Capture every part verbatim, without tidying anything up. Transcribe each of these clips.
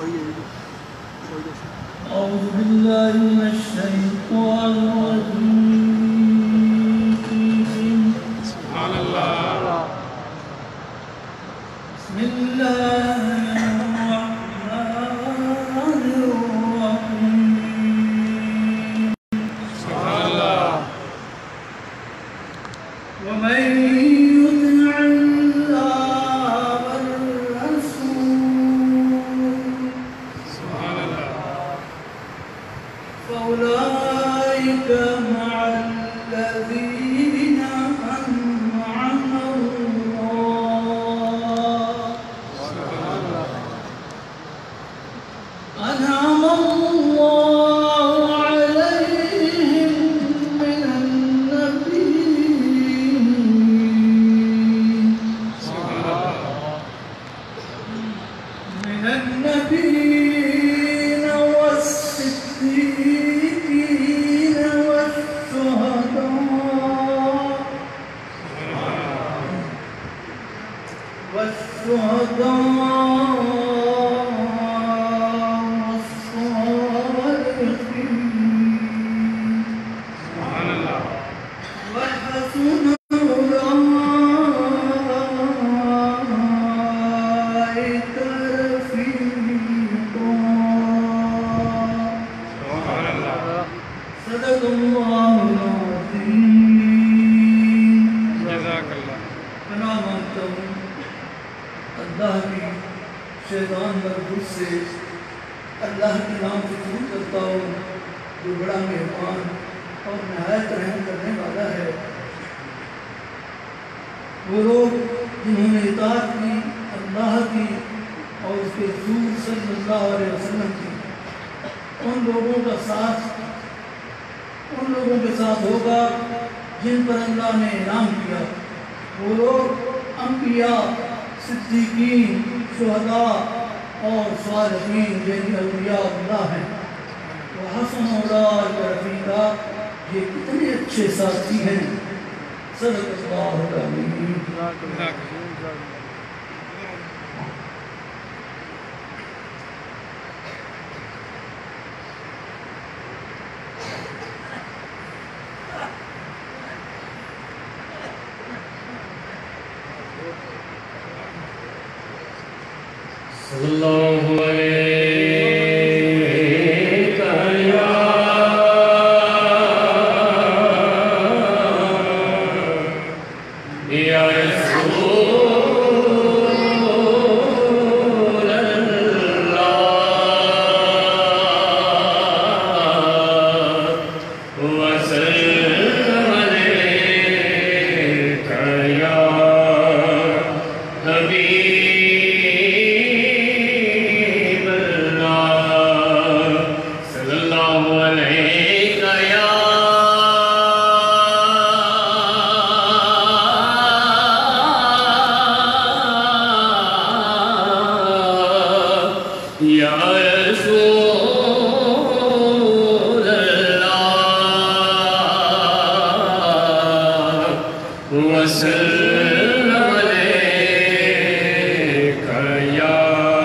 أعوذ بالله من الشيطان الرجيم. سبحان الله. بسم الله الرحمن الرحيم. سبحان الله. ومن يطع الله والرسول سبحان الله. فأولئك مع الذين أنعم الله أنعم الله عليهم من النبيين من النبيين والصديقين والشهداء والشهداء والصالحين سبحان الله. وحسن أولئك رفيقا. سبحان الله. صدق الله العظيم. جزاک اللہ. پناہ مانگتا ہوں اللہ کی شیطان مربوط سے، اللہ کے نام سے شروع کرتا ہوں جو بڑا مہربان اور نہایت رحم کرنے والا ہے۔ وہ لوگ جنہوں نے اطاعت کی اللہ کی اور اس کے رسول صلی اللہ علیہ وسلم کی، ان لوگوں کا ساتھ ان لوگوں کے ساتھ ہوگا جن پر اللہ نے انعام کیا۔ وہ لوگ انبیاء، صدیقین، شہداء اور صالحین یعنی اولیاء اللہ ہیں۔ وحسن اولئک رفیقا، یہ کتنے اچھے ساتھی ہیں۔ صدق اللہ العظیم۔ جزاک اللہ. صلی اللہ علیہ یا رسول اللہ وسلم علیک یا حبیب صلی اللہ علیہ یا یا رسول اللہ وسلم علیک یا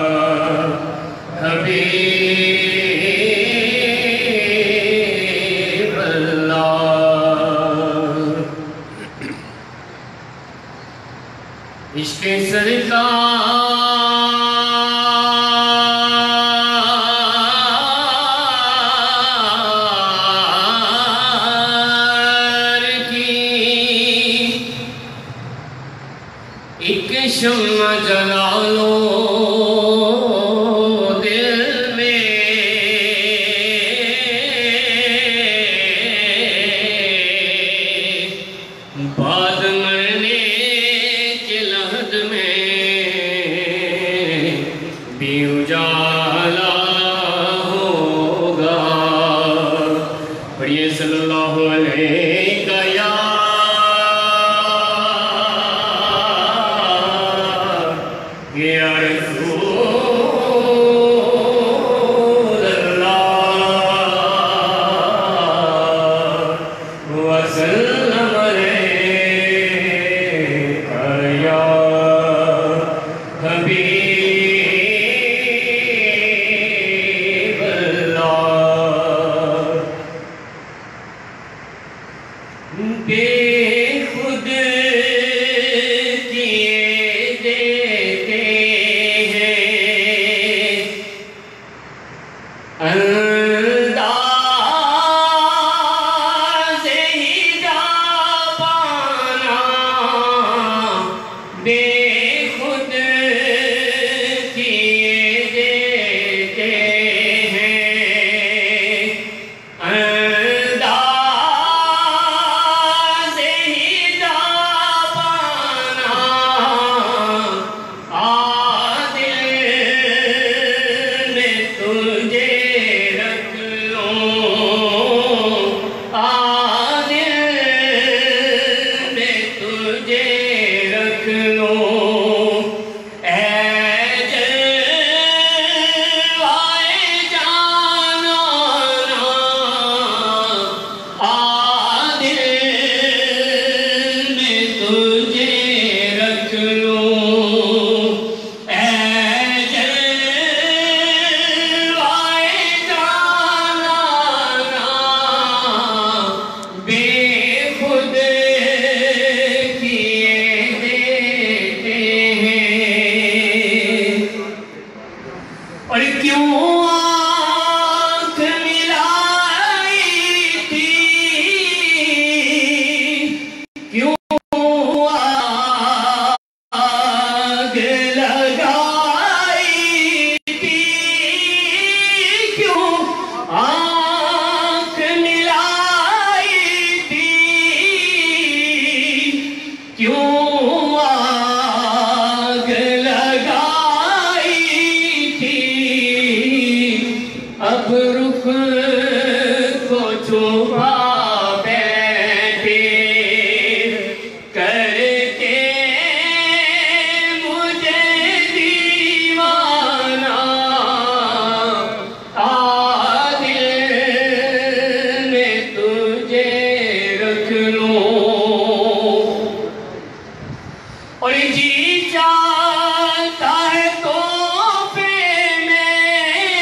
حبیب اللہ۔ عشق سرکار کی ایک شمع جلا لو دل میں، بعد مرنے کے لحظ میں بھی اجالا ہوگا۔ پڑھیے صلی اللہ علیہ یا یا رسول اللہ وسلم علیک یا حبیب اور کیوں آنکھ ملائی تھی، کیوں آگ لگائی تھی، کیوں آنکھ ملائی تھی، کیوں آگ لگائی تھی، اب رخ کو چھپا بیٹھے کر کے مجھے دیوانہ، عادل میں تجھے رکھ لوں، اور جی چاہتا ہے تحفے میں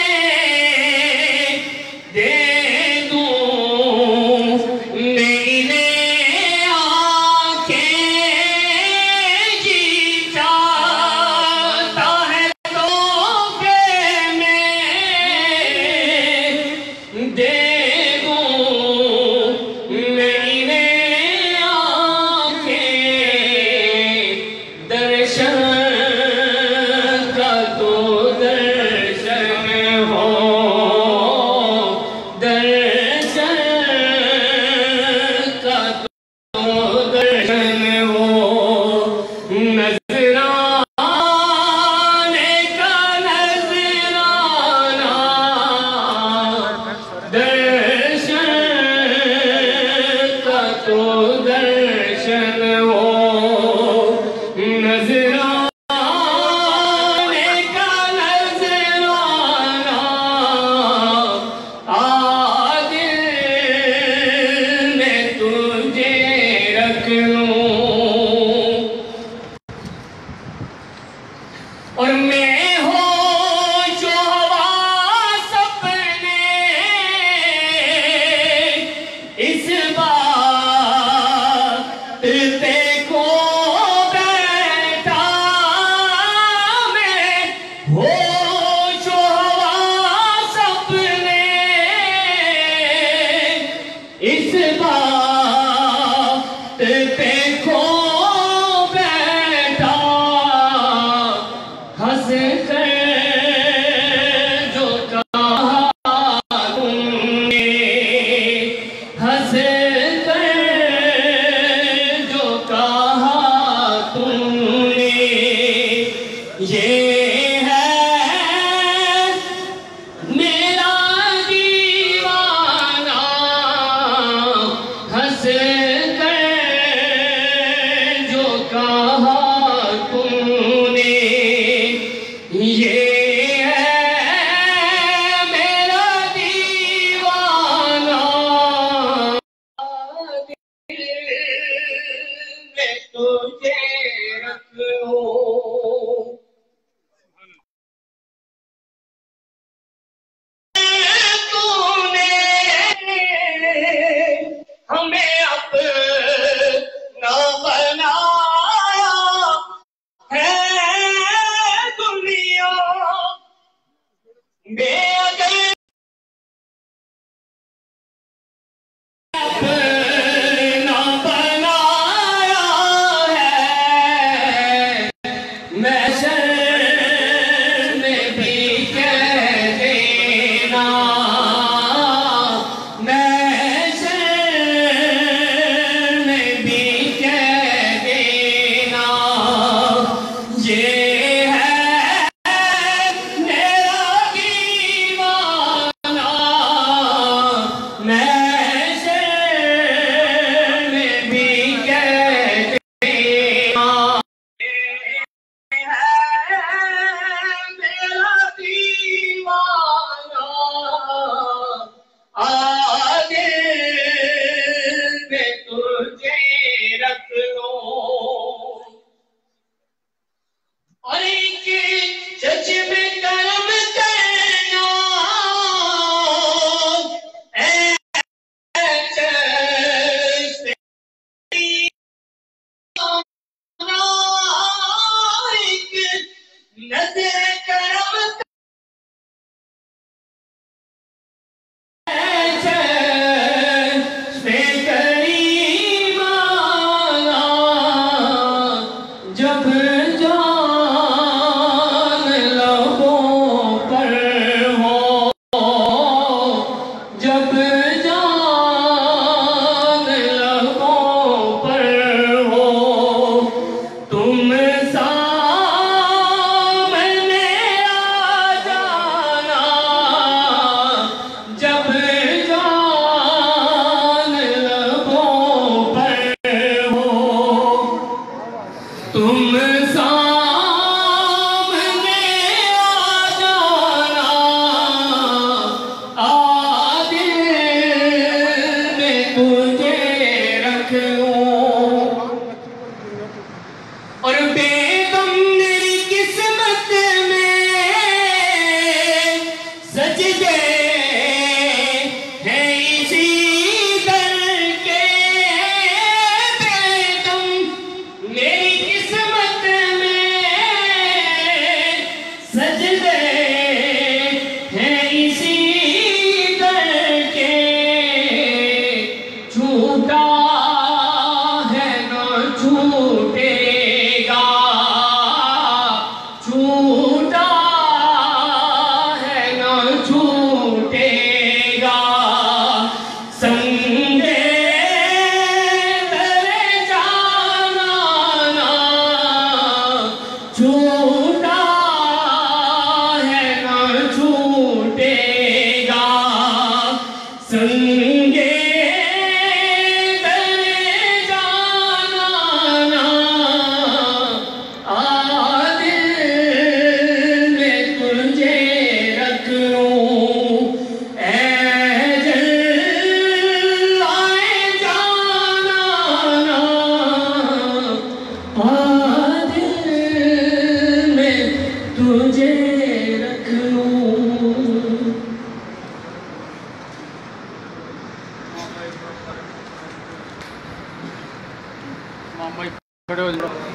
دے دوں میرے آنکھیں، جی چاہتا ہے تحفے میں دے دوں میرے آنکھیں، درشن کا تو درشن ہو، درشن کا تو درشن ہو، نذرانے کا نذرانہ، درشن کا تو درشن ہو، نذرانے کا نذرانہ، عادل میں تجھے رکھ لوں، اور میں ہوں جو حواس اپنے اس بات پہ کھو بیٹھا، میں ہوں جو حواس اپنے اس بات پہ کھو بیٹھا، ہنس کر جو کہا تم نے، ہنس کر جو کہا تم نے، یہ ہے میرا دیوانہ، ہنس کر جو کہا تم نے، یہ ہے میرا دیوانہ، دل میں تجھے رکھ لوں، تو نے ہمیں اپنا بنایا ہے دنیا میں، اگر اپنا بنایا ہے، میں شر میں بھی کہہ دینا، میں شر میں بھی کہہ دینا، یہ ہے میرا دیوانہ، رکھ لوں ماما کھڑے ہو جاؤ